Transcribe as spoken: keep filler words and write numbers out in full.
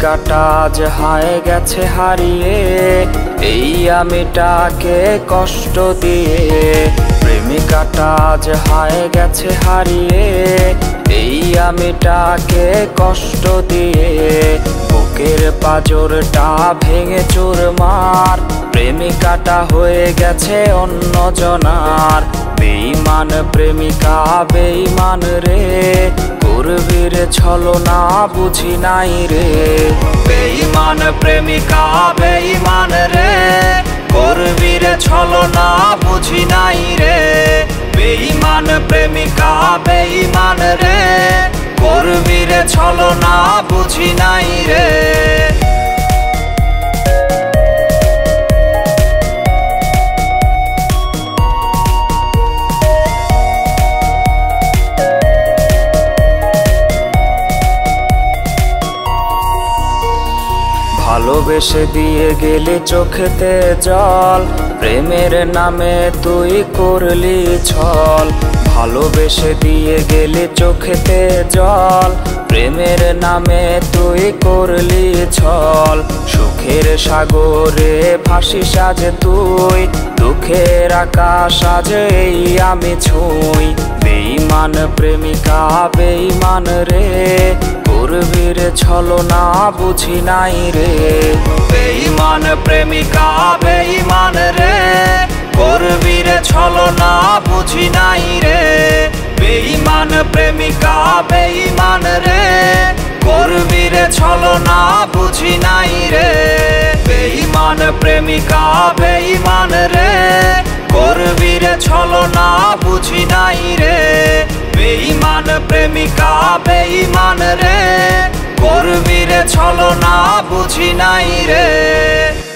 প্রেমিকাটা আজ হায় গেছে হারিয়ে, এই আমিটাকে কষ্ট দিয়ে। প্রেমিকাটা আজ হায় গেছে হারিয়ে, এই আমিটাকে কষ্ট দিয়ে। বুকের পাঁজরটা ভেঙে চুরমার, প্রেমিকাটা হয়ে গেছে অন্যজনার। বেঈমান প্রেমিকা বেঈমান রে, করবি রে ছলনা বুঝি নাই রে। বেঈমান প্রেমিকা বেঈমান রে, করবি রে ছলনা বুঝি নাই রে। বেঈমান প্রেমিকা বেঈমান রে, করবি রে ছলনা বুঝি নাই রে। ভালোবেসে দিয়ে গেলি চোখেতে জল, প্রেমের নামে তুই করলি ছল। ভালোবেসে দিয়ে গেলি চোখেতে জল, প্রেমের নামে তুই করলি ছল। সুখের সাগরে ভাসি সাজে তুই, দুঃখের আকাশ আজ এই আমি ছুঁই। বেঈমান প্রেমিকা বেঈমান রে, করবি রে ছলনা বুঝি নাই রে। বেঈমান প্রেমিকা বেঈমান রে, করবি রে ছলনা বুঝি নাই রে। বেঈমান প্রেমিকা বেঈমান রে, করবি রে ছলনা বুঝি নাই রে। বেঈমান প্রেমিকা বেঈমান রে, করবি রে ছলনা বুঝি নাই রে। বেঈমান প্রেমিকা বেঈমান রে, করবি রে ছলনা বুঝি নাই রে।